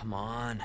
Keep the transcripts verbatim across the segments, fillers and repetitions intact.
come on.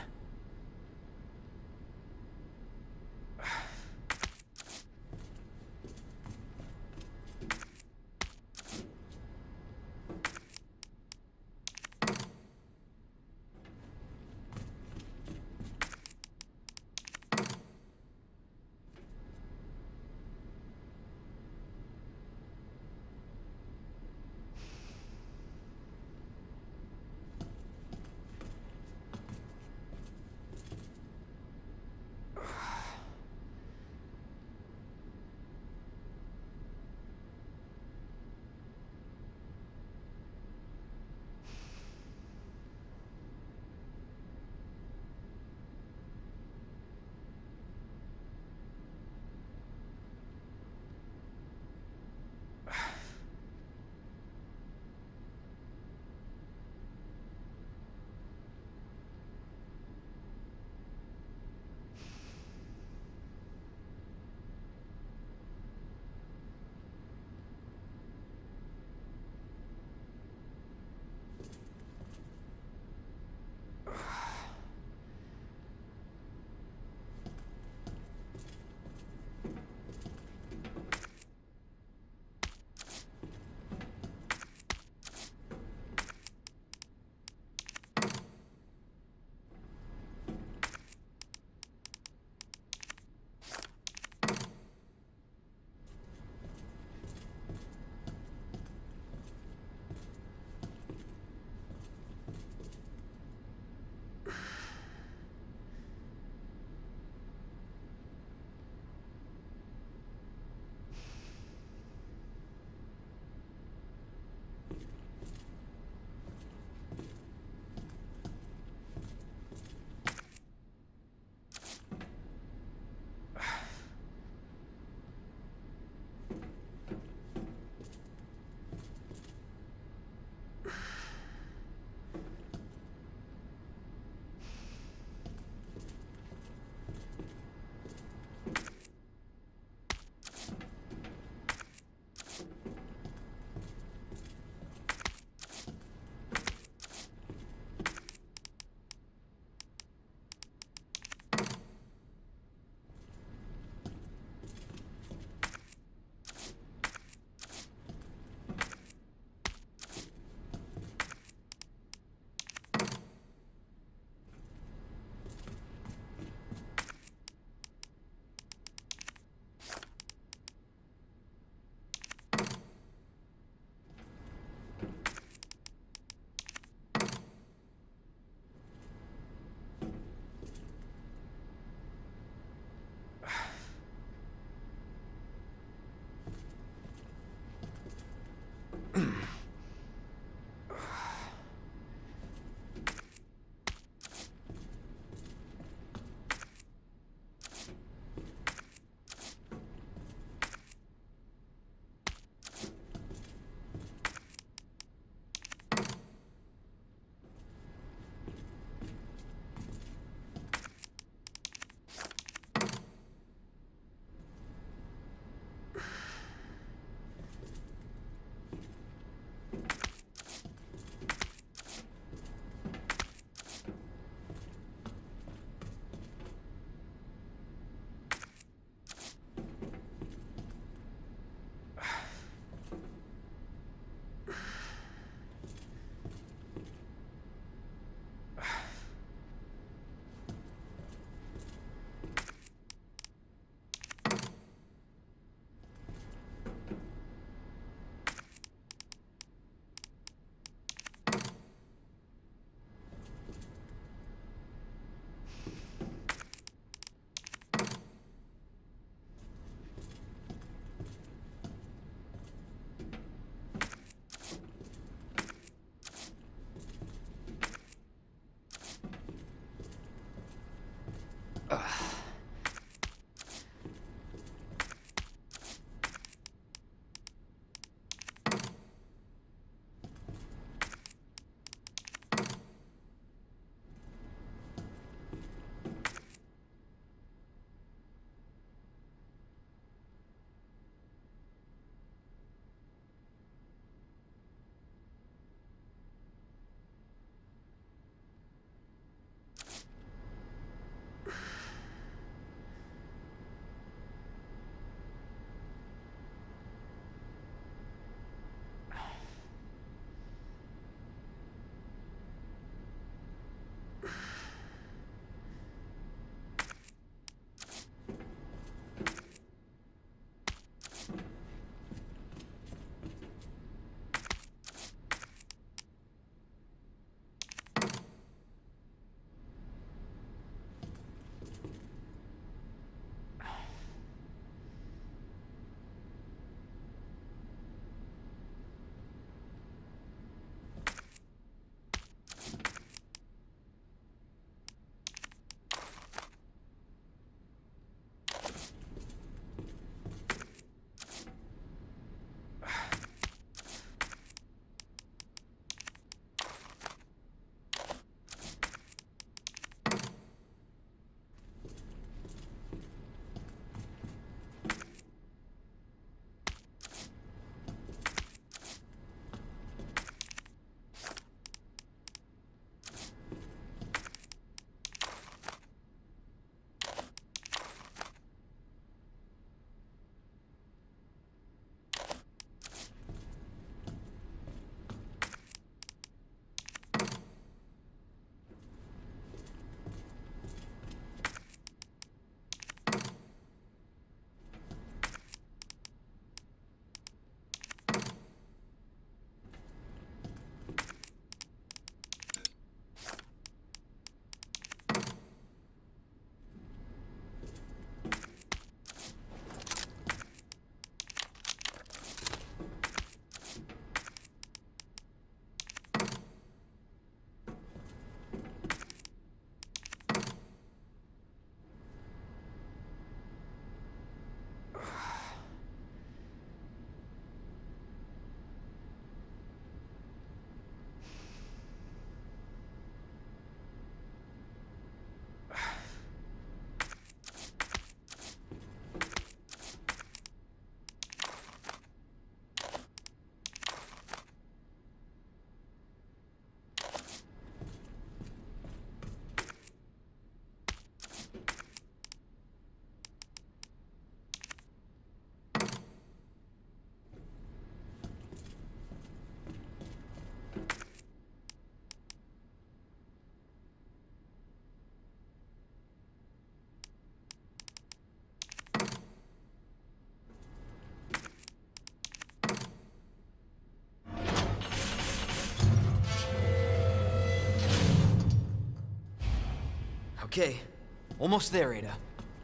Okay, almost there, Ada.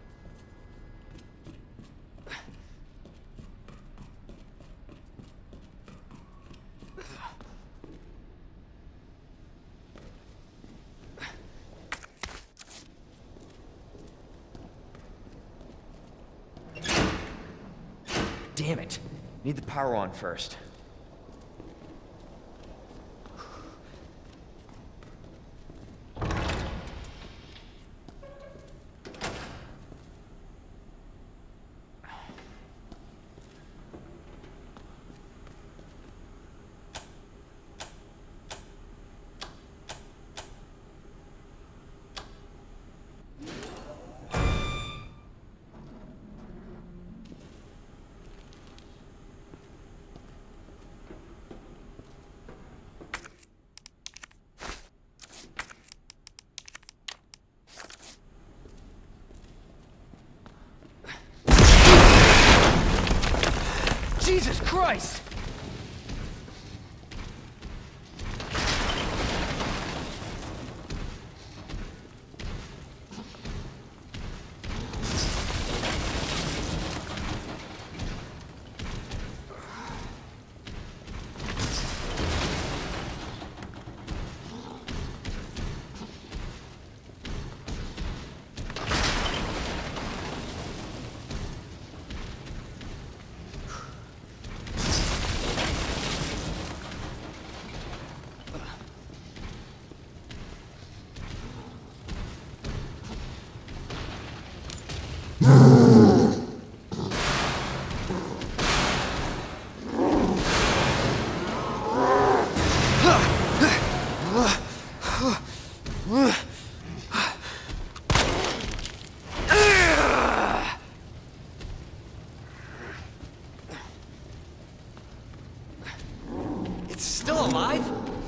Damn it. Need the power on first. Jesus Christ! It's still alive?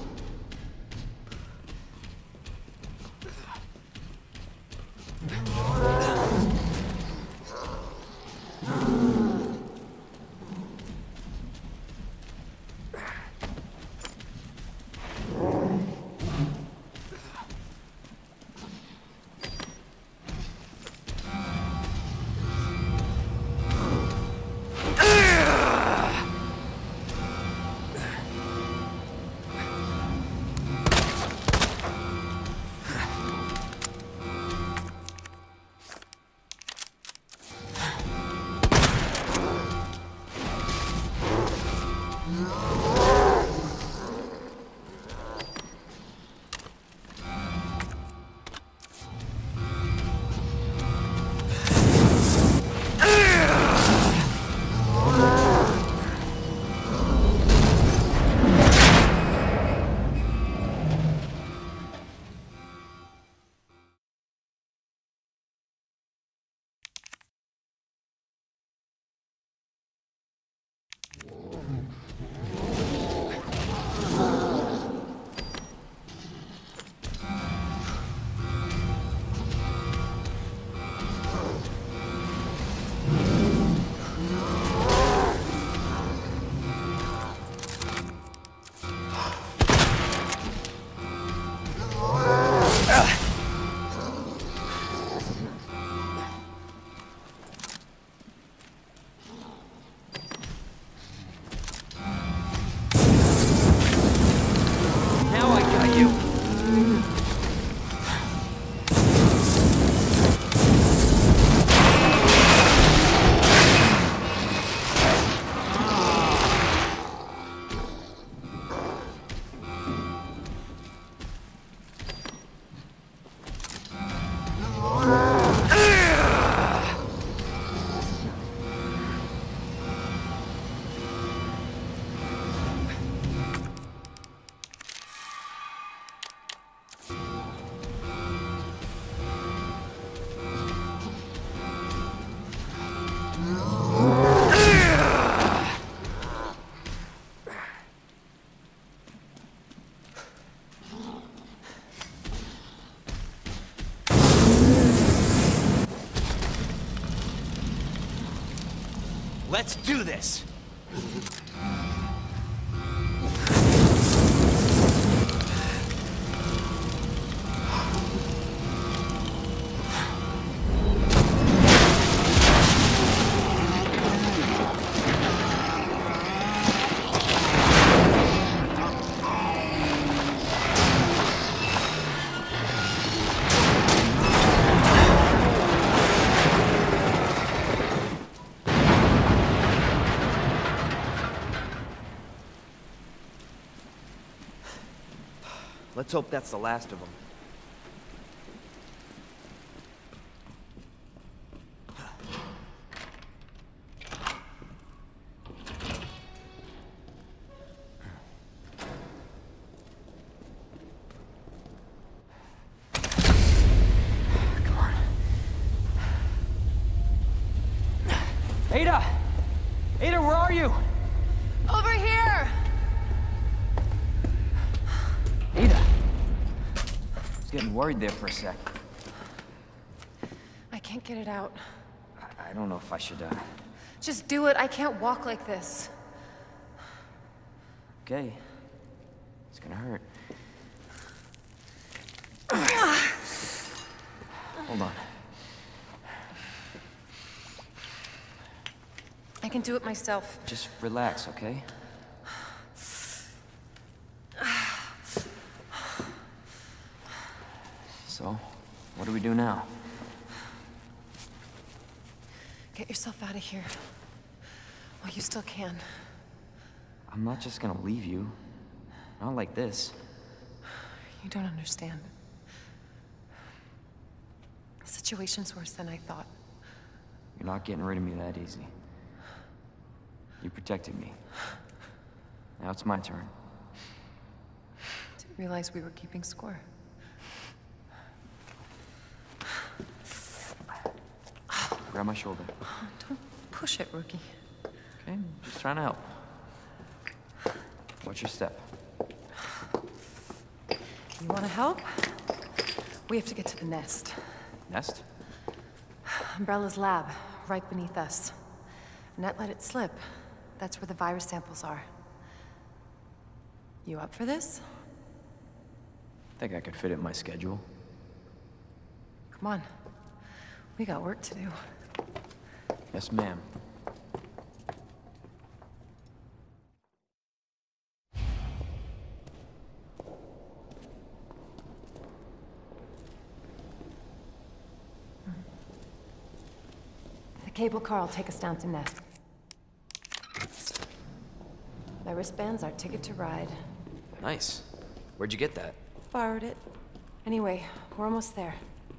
Let's do this! Let's hope that's the last of them. Ada! Ada, where are you? Over here! Ada! I was getting worried there for a sec. I can't get it out. I, I don't know if I should, uh... Just do it. I can't walk like this. Okay. It's gonna hurt. Hold on. I can do it myself. Just relax, okay? So, what do we do now? Get yourself out of here. While you still can. I'm not just gonna leave you. Not like this. You don't understand. The situation's worse than I thought. You're not getting rid of me that easy. You protected me. Now it's my turn. Didn't realize we were keeping score. Grab my shoulder. Don't push it, rookie. Okay, just trying to help. Watch your step. You want to help? We have to get to the nest. Nest? Umbrella's lab, right beneath us. Annette let it slip. That's where the virus samples are. You up for this? Think I could fit it in my schedule. Come on. We got work to do. Yes, ma'am. The cable car will take us down to Nest. My wristband's our ticket to ride. Nice. Where'd you get that? Borrowed it. Anyway, we're almost there.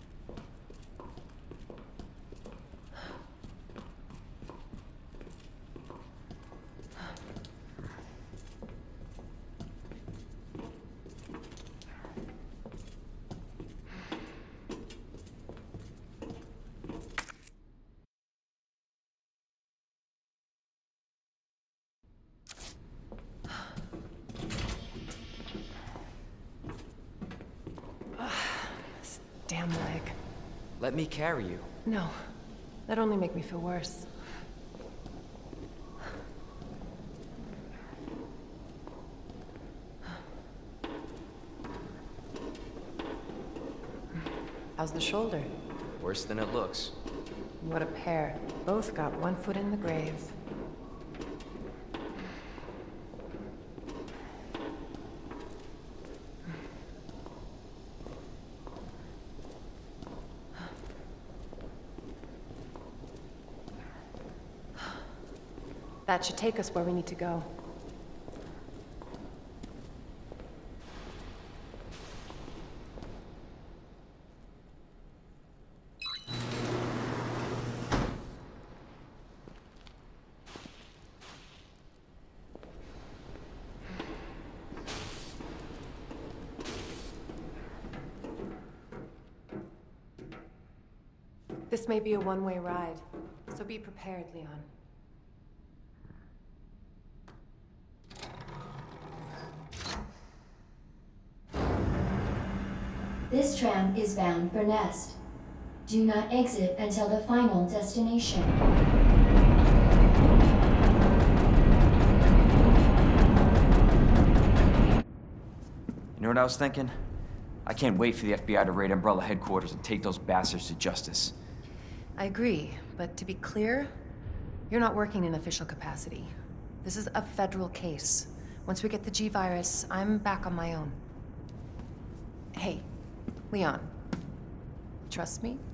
Damn leg. Let me carry you. No. That'd only make me feel worse. How's the shoulder? Worse than it looks. What a pair. Both got one foot in the grave. That should take us where we need to go. This may be a one-way ride, so be prepared, Leon. This tram is bound for Nest. Do not exit until the final destination. You know what I was thinking? I can't wait for the F B I to raid Umbrella headquarters and take those bastards to justice. I agree, but to be clear, you're not working in official capacity. This is a federal case. Once we get the G virus, I'm back on my own. Hey, Leon, trust me?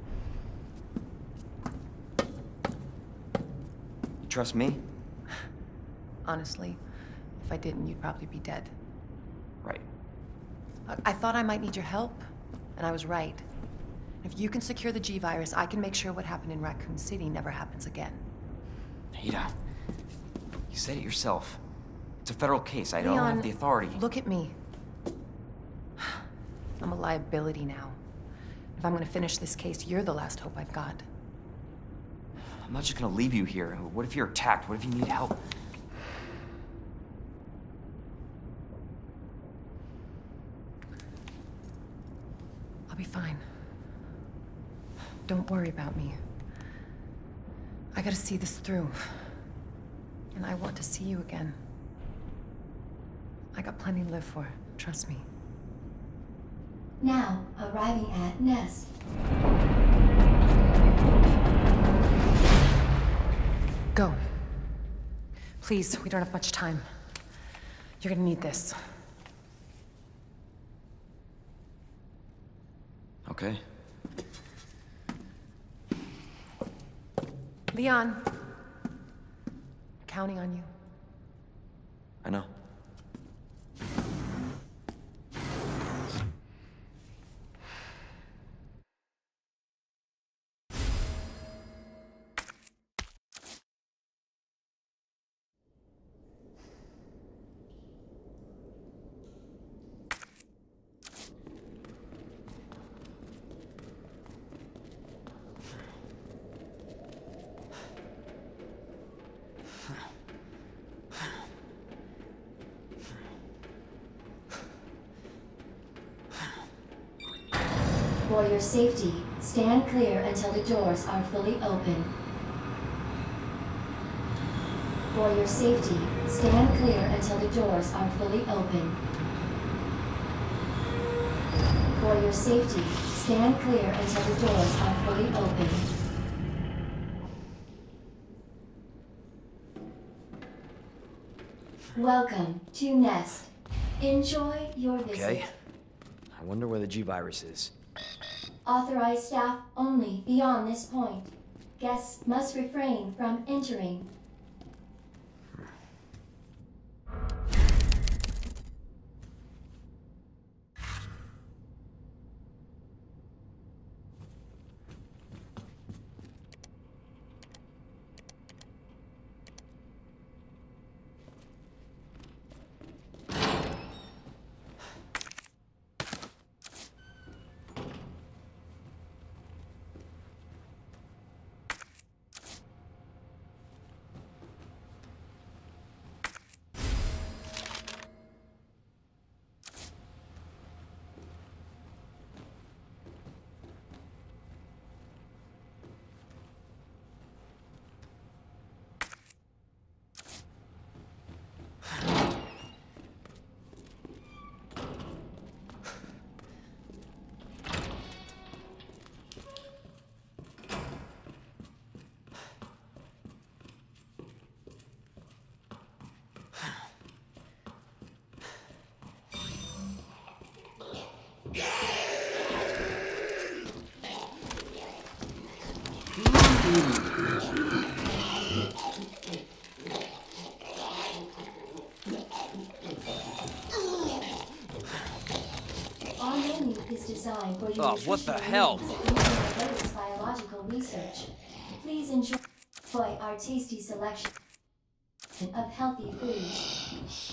You trust me? Honestly, if I didn't, you'd probably be dead. Right. I, I thought I might need your help, and I was right. If you can secure the G virus, I can make sure what happened in Raccoon City never happens again. Ada, you said it yourself. It's a federal case. I don't Leon, have the authority. Look at me. I'm a liability now. If I'm gonna finish this case, you're the last hope I've got. I'm not just gonna leave you here. What if you're attacked? What if you need help? I'll be fine. Don't worry about me. I gotta see this through. And I want to see you again. I got plenty to live for, trust me. Now, arriving at Nest. Go. Please, we don't have much time. You're gonna need this. Okay. Leon. I'm counting on you. I know. For your safety, stand clear until the doors are fully open. For your safety, stand clear until the doors are fully open. For your safety, stand clear until the doors are fully open. Welcome to Nest. Enjoy your visit. Okay. I wonder where the G virus is. Authorized staff only beyond this point. Guests must refrain from entering. Our menu is designed for your Oh, what the hell? nutritious biological research. Please enjoy our tasty selection of healthy foods.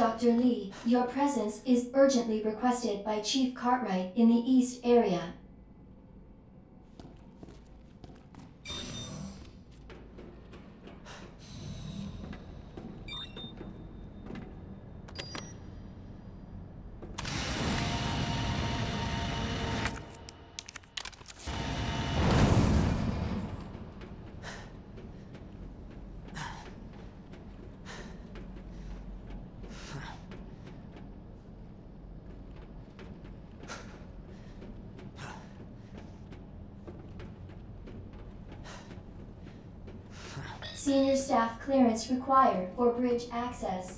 Doctor Lee, your presence is urgently requested by Chief Cartwright in the East area. Senior staff clearance required for bridge access.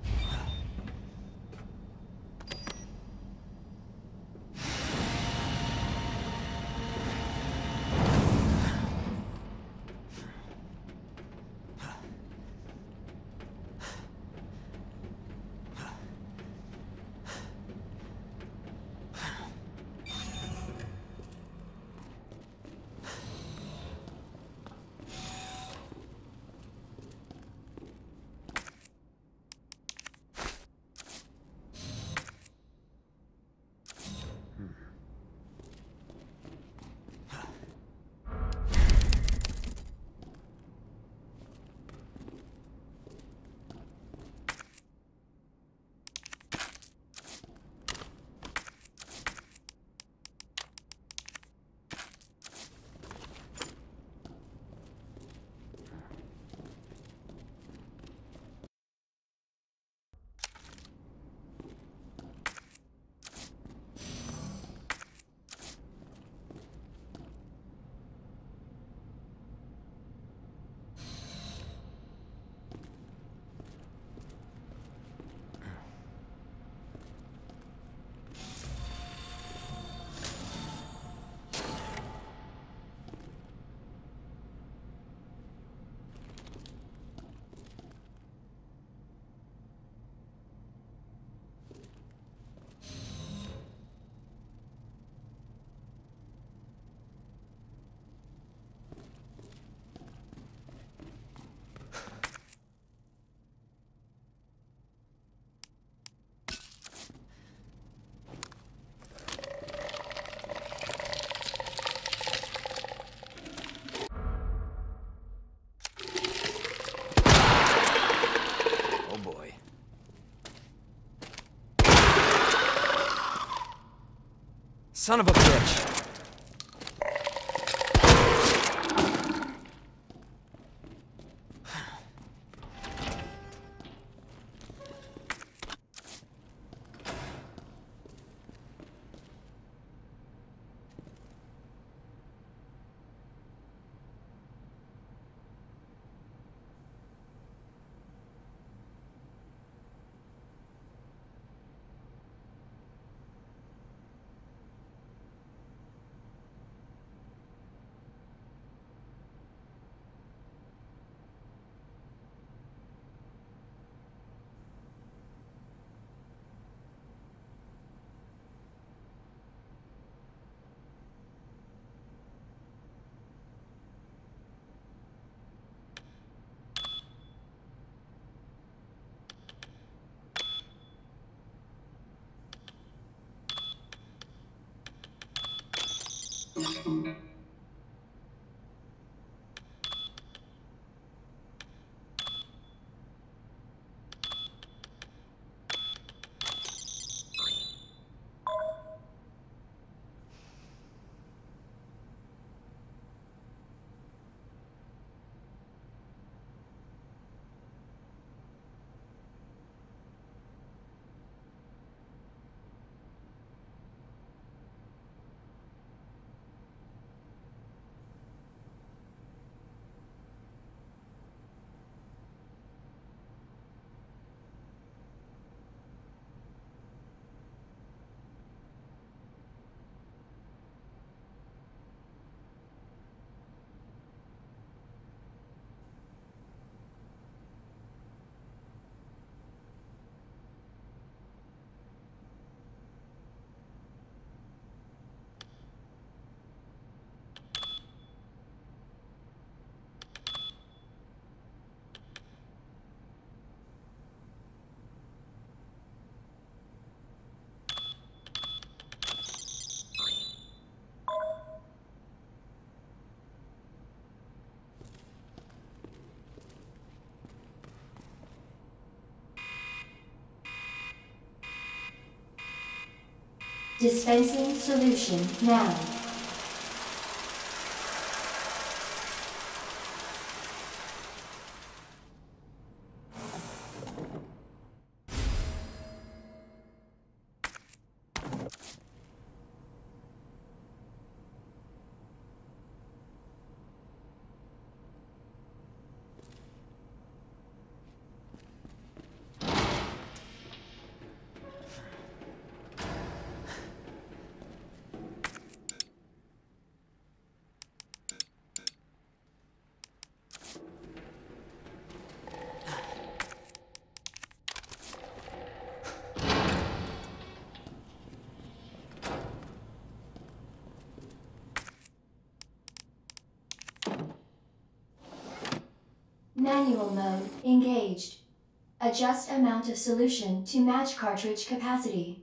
Son of a bitch! Dispensing solution now. Manual mode engaged. Adjust amount of solution to match cartridge capacity.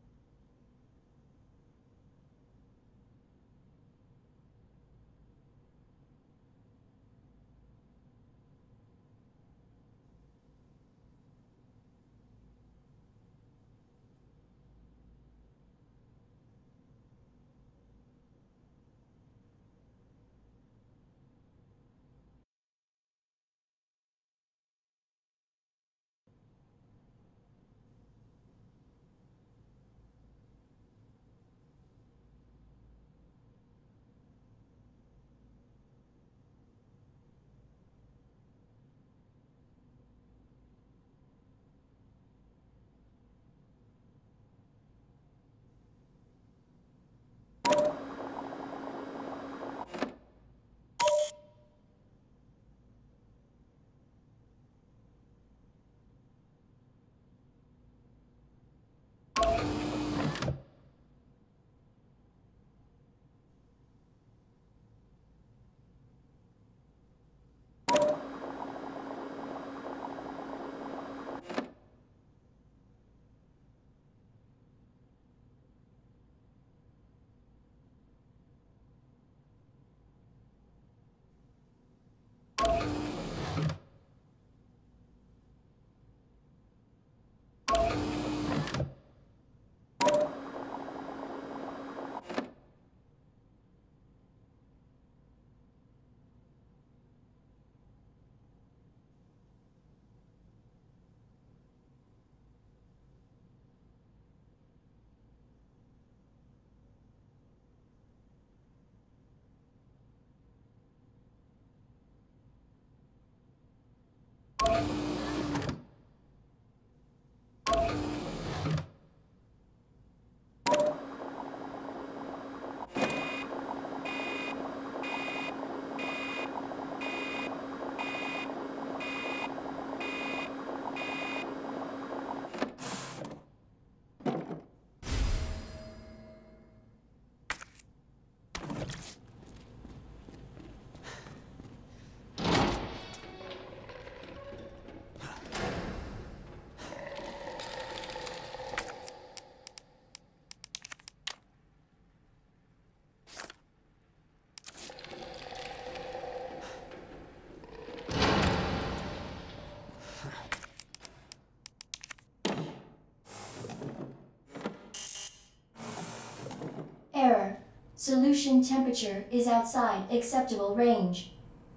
Error. Solution temperature is outside acceptable range.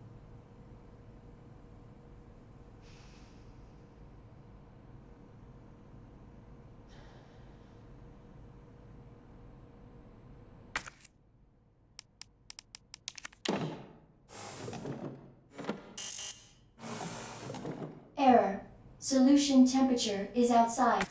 Error. Solution temperature is outside.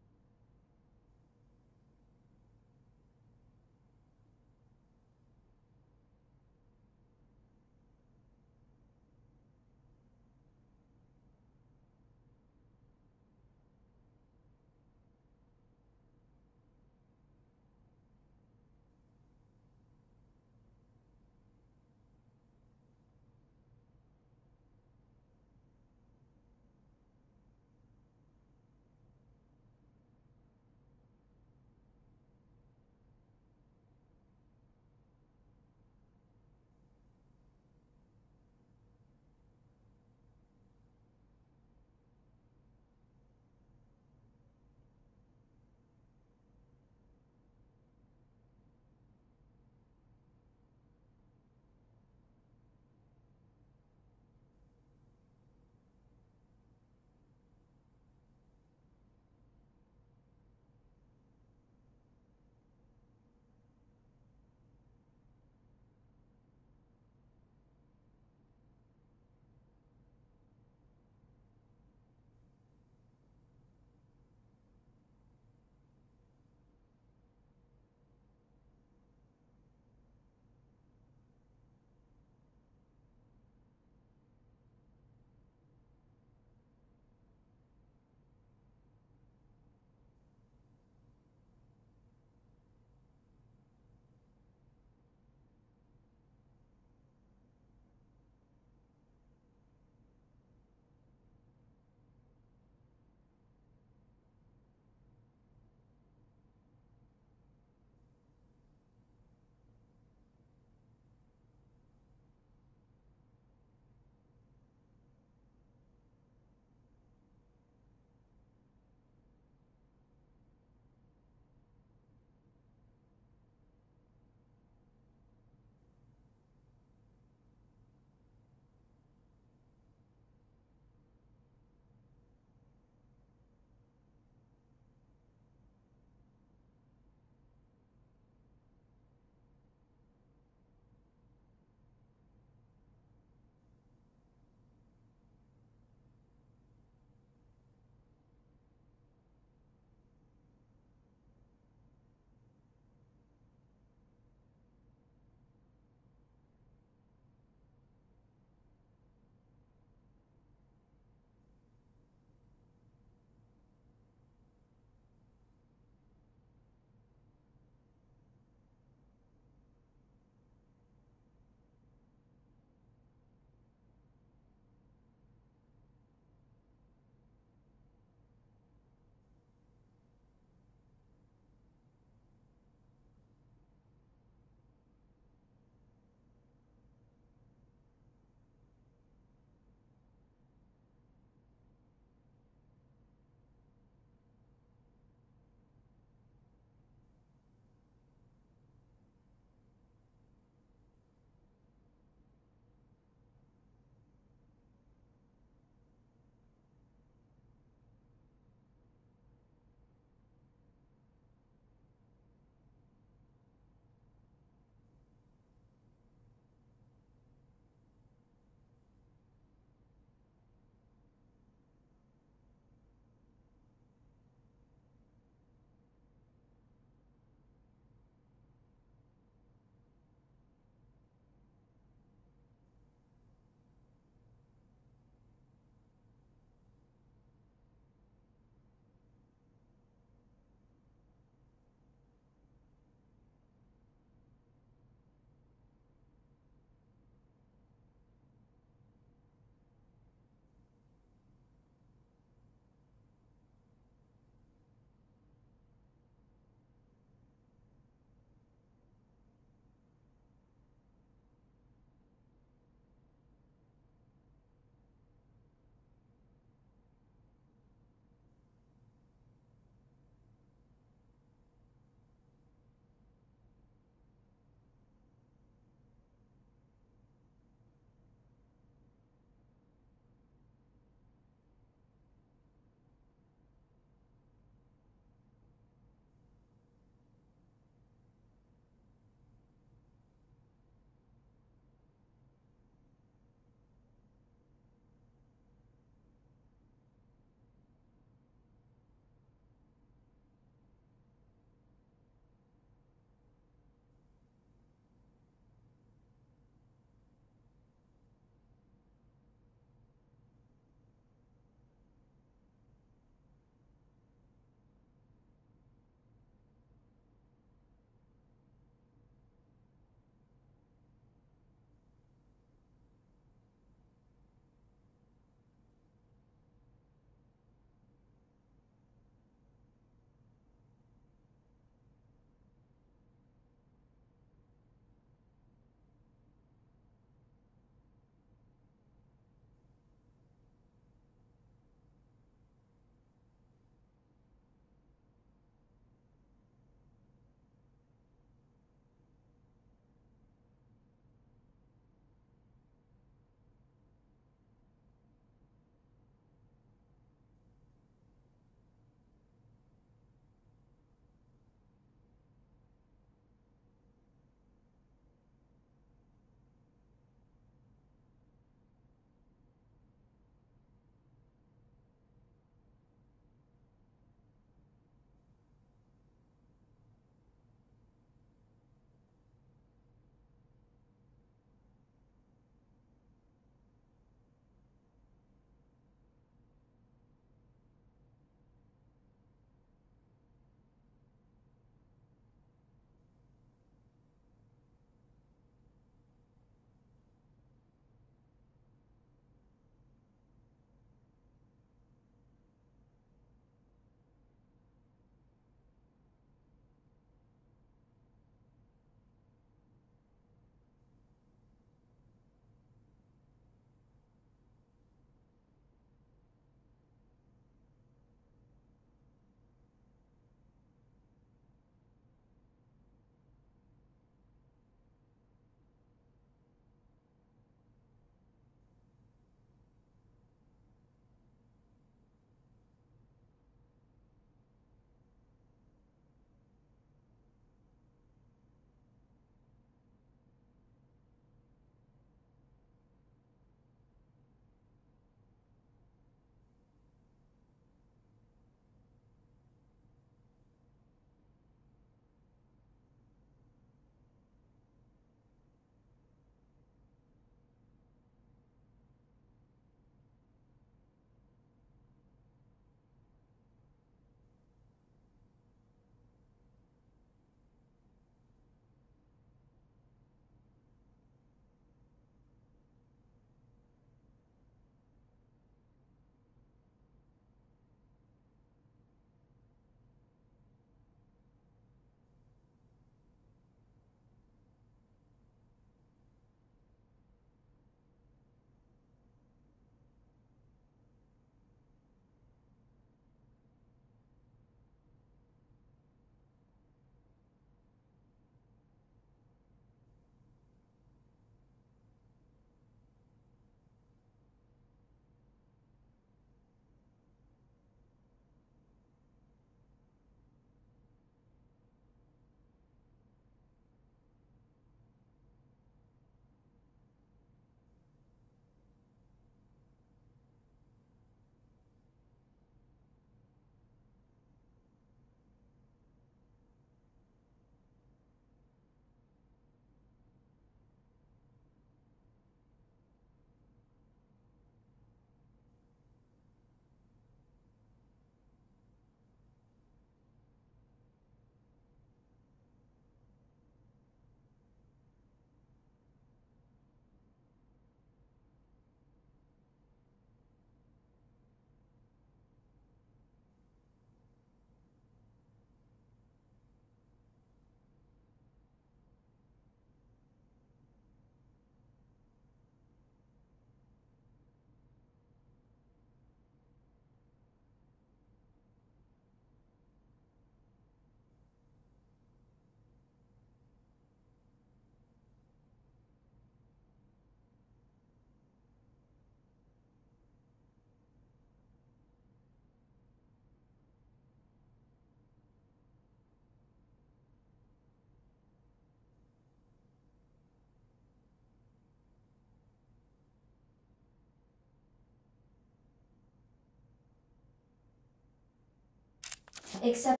Acceptable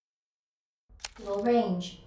range.